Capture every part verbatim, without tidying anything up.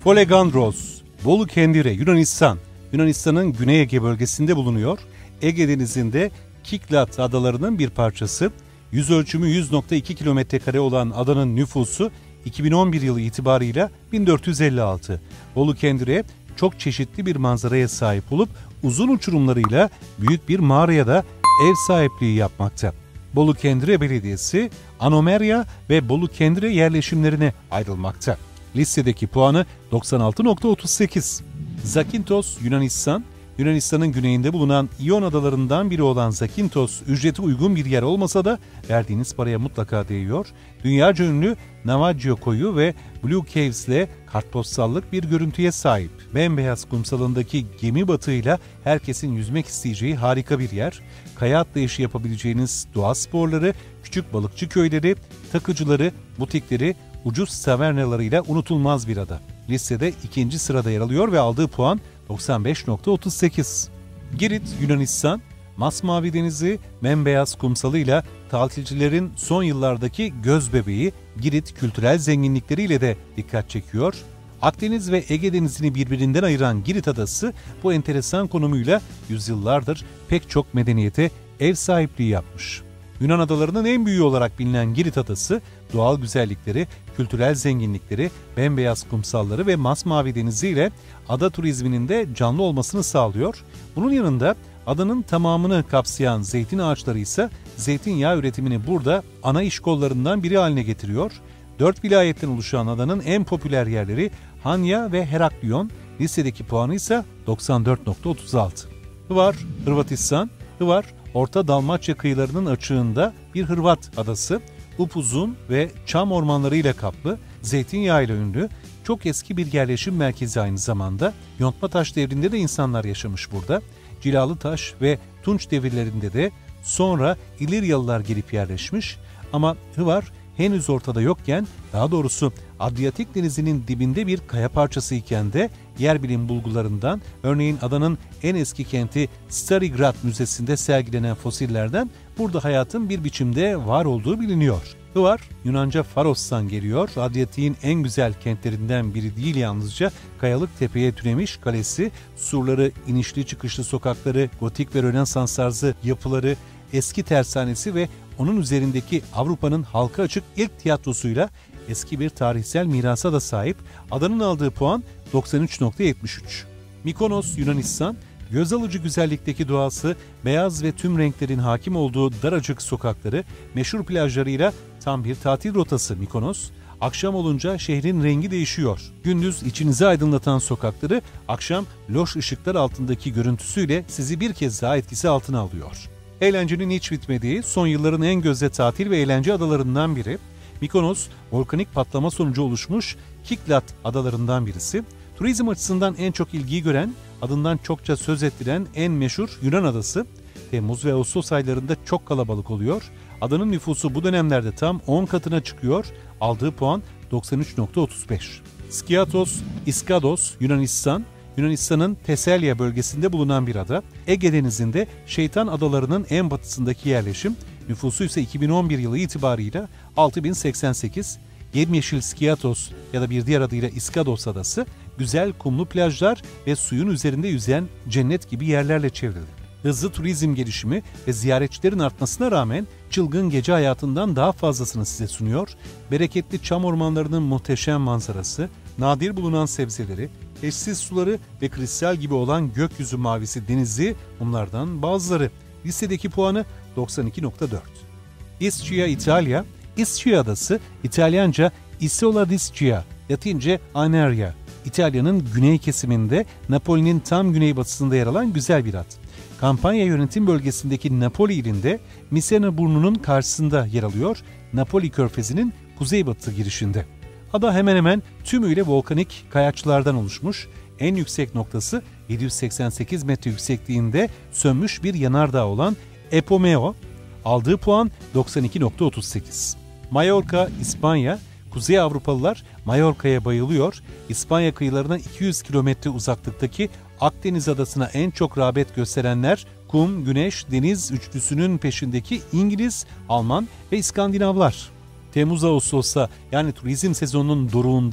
Folegandros, Bolu Kendire, Yunanistan. Yunanistan'ın Güney Ege bölgesinde bulunuyor. Ege Denizi'nde Kiklat adalarının bir parçası. Yüz ölçümü yüz nokta iki kilometre kare olan adanın nüfusu iki bin on bir yılı itibarıyla bin dört yüz elli altı. Bolu Kendire çok çeşitli bir manzaraya sahip olup uzun uçurumlarıyla büyük bir mağaraya da ev sahipliği yapmakta. Bolu Kendire Belediyesi, Anomerya ve Bolu Kendire yerleşimlerine ayrılmakta. Listedeki puanı doksan altı nokta otuz sekiz. Zakynthos, Yunanistan. Yunanistan'ın güneyinde bulunan İyon adalarından biri olan Zakynthos, ücreti uygun bir yer olmasa da verdiğiniz paraya mutlaka değiyor. Dünyaca ünlü Navajo koyu ve Blue Caves ile kartpostallık bir görüntüye sahip. Bembeyaz kumsalındaki gemi batığıyla herkesin yüzmek isteyeceği harika bir yer. Kaya atlayışı yapabileceğiniz doğa sporları, küçük balıkçı köyleri, takıcıları, butikleri, ucuz tavernalarıyla unutulmaz bir ada. Listede ikinci sırada yer alıyor ve aldığı puan doksan beş nokta otuz sekiz. Girit, Yunanistan, masmavi denizi, bembeyaz kumsalıyla tatilcilerin son yıllardaki göz bebeği, Girit kültürel zenginlikleriyle de dikkat çekiyor. Akdeniz ve Ege Denizi'ni birbirinden ayıran Girit adası bu enteresan konumuyla yüzyıllardır pek çok medeniyete ev sahipliği yapmış. Yunan adalarının en büyüğü olarak bilinen Girit adası, doğal güzellikleri, kültürel zenginlikleri, bembeyaz kumsalları ve masmavi deniziyle ada turizminin de canlı olmasını sağlıyor. Bunun yanında adanın tamamını kapsayan zeytin ağaçları ise zeytinyağı üretimini burada ana iş kollarından biri haline getiriyor. Dört vilayetten oluşan adanın en popüler yerleri Hanya ve Heraklion, listedeki puanı ise doksan dört nokta otuz altı. Hvar, Hırvatistan. Hvar, Orta Dalmaçya kıyılarının açığında bir Hırvat adası. Upuzun ve çam ormanlarıyla kaplı, zeytinyağıyla ünlü, çok eski bir yerleşim merkezi aynı zamanda. Yontma taş devrinde de insanlar yaşamış burada. Cilalı taş ve Tunç devirlerinde de sonra İliryalılar gelip yerleşmiş. Ama Hvar henüz ortada yokken, daha doğrusu Adriyatik Denizi'nin dibinde bir kaya parçası iken de yer bilim bulgularından, örneğin adanın en eski kenti Stari Grad Müzesi'nde sergilenen fosillerden burada hayatın bir biçimde var olduğu biliniyor. Hvar, Yunanca Faros'tan geliyor. Adriyatik'in en güzel kentlerinden biri değil yalnızca, kayalık tepeye türemiş kalesi, surları, inişli çıkışlı sokakları, gotik ve Rönesans tarzı yapıları, eski tersanesi ve onun üzerindeki Avrupa'nın halka açık ilk tiyatrosuyla eski bir tarihsel mirasa da sahip. Adanın aldığı puan doksan üç nokta yetmiş üç. Mikonos, Yunanistan. Göz alıcı güzellikteki doğası, beyaz ve tüm renklerin hakim olduğu daracık sokakları, meşhur plajlarıyla tam bir tatil rotası Mikonos. Akşam olunca şehrin rengi değişiyor. Gündüz içinizi aydınlatan sokakları, akşam loş ışıklar altındaki görüntüsüyle sizi bir kez daha etkisi altına alıyor. Eğlencenin hiç bitmediği, son yılların en gözde tatil ve eğlence adalarından biri. Mikonos, volkanik patlama sonucu oluşmuş Kiklat adalarından birisi. Turizm açısından en çok ilgiyi gören, adından çokça söz ettiren en meşhur Yunan adası. Temmuz ve Ağustos aylarında çok kalabalık oluyor. Adanın nüfusu bu dönemlerde tam on katına çıkıyor. Aldığı puan doksan üç nokta otuz beş. Skiathos, Iskados, Yunanistan. Yunanistan'ın Teselya bölgesinde bulunan bir ada. Ege Denizi'nde Şeytan Adaları'nın en batısındaki yerleşim. Nüfusu ise iki bin on bir yılı itibarıyla altı bin seksen sekiz. Yemyeşil Skiathos ya da bir diğer adıyla Iskados adası, güzel kumlu plajlar ve suyun üzerinde yüzen cennet gibi yerlerle çevrili. Hızlı turizm gelişimi ve ziyaretçilerin artmasına rağmen çılgın gece hayatından daha fazlasını size sunuyor. Bereketli çam ormanlarının muhteşem manzarası, nadir bulunan sebzeleri, eşsiz suları ve kristal gibi olan gökyüzü mavisi denizi bunlardan bazıları. Listedeki puanı doksan iki nokta dört. Ischia, İtalya. Ischia adası İtalyanca Isola d'Ischia, Latince Aneria. İtalya'nın güney kesiminde Napoli'nin tam güneybatısında yer alan güzel bir ad. Kampanya yönetim bölgesindeki Napoli ilinde Misena burnunun karşısında yer alıyor, Napoli körfezinin kuzeybatı girişinde. Ada hemen hemen tümüyle volkanik kayaçlardan oluşmuş. En yüksek noktası yedi yüz seksen sekiz metre yüksekliğinde sönmüş bir yanardağ olan Epomeo. Aldığı puan doksan iki nokta otuz sekiz. Mallorca, İspanya. Kuzey Avrupalılar Mallorca'ya bayılıyor. İspanya kıyılarına iki yüz kilometre uzaklıktaki Akdeniz adasına en çok rağbet gösterenler kum, güneş, deniz üçlüsünün peşindeki İngiliz, Alman ve İskandinavlar. Temmuz-Ağustos'ta yani turizm sezonunun doruğunda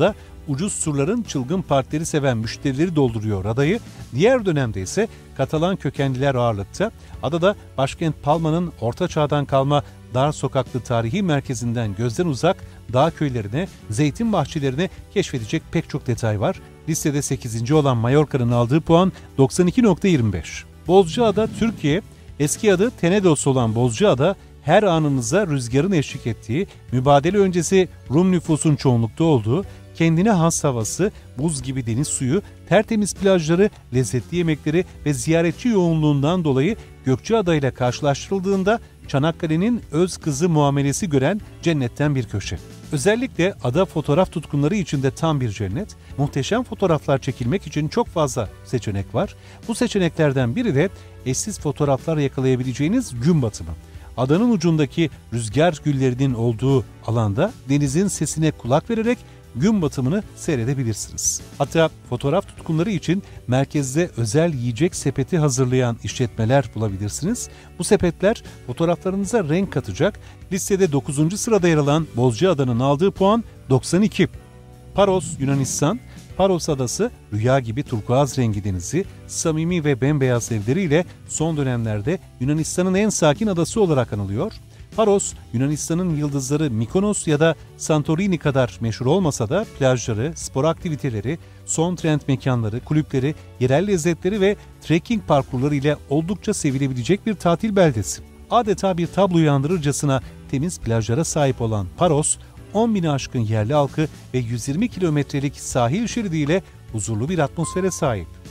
ucuz turların çılgın partileri seven müşterileri dolduruyor adayı. Diğer dönemde ise Katalan kökenliler ağırlıkta. Adada başkent Palma'nın orta çağdan kalma dar sokaklı tarihi merkezinden gözden uzak dağ köylerine, zeytin bahçelerine keşfedecek pek çok detay var. Listede sekizinci olan Mallorca'nın aldığı puan doksan iki nokta yirmi beş. Bozcaada, Türkiye. Eski adı Tenedos olan Bozcaada, her anınıza rüzgarın eşlik ettiği, mübadele öncesi Rum nüfusun çoğunlukta olduğu, kendine has havası, buz gibi deniz suyu, tertemiz plajları, lezzetli yemekleri ve ziyaretçi yoğunluğundan dolayı Gökçeada ile karşılaştırıldığında Çanakkale'nin öz kızı muamelesi gören cennetten bir köşe. Özellikle ada fotoğraf tutkunları için de tam bir cennet. Muhteşem fotoğraflar çekilmek için çok fazla seçenek var. Bu seçeneklerden biri de eşsiz fotoğraflar yakalayabileceğiniz gün batımı. Adanın ucundaki rüzgar güllerinin olduğu alanda denizin sesine kulak vererek gün batımını seyredebilirsiniz. Hatta fotoğraf tutkunları için merkezde özel yiyecek sepeti hazırlayan işletmeler bulabilirsiniz. Bu sepetler fotoğraflarınıza renk katacak. Listede dokuzuncu sırada yer alan Bozcaada'nın aldığı puan doksan iki. Paros, Yunanistan. Paros Adası, rüya gibi turkuaz rengi denizi, samimi ve bembeyaz evleriyle son dönemlerde Yunanistan'ın en sakin adası olarak anılıyor. Paros, Yunanistan'ın yıldızları Mikonos ya da Santorini kadar meşhur olmasa da plajları, spor aktiviteleri, son trend mekanları, kulüpleri, yerel lezzetleri ve trekking parkurları ile oldukça sevilebilecek bir tatil beldesi. Adeta bir tabloyu andırırcasına temiz plajlara sahip olan Paros, on bini aşkın yerli halkı ve yüz yirmi kilometrelik sahil şeridiyle huzurlu bir atmosfere sahip.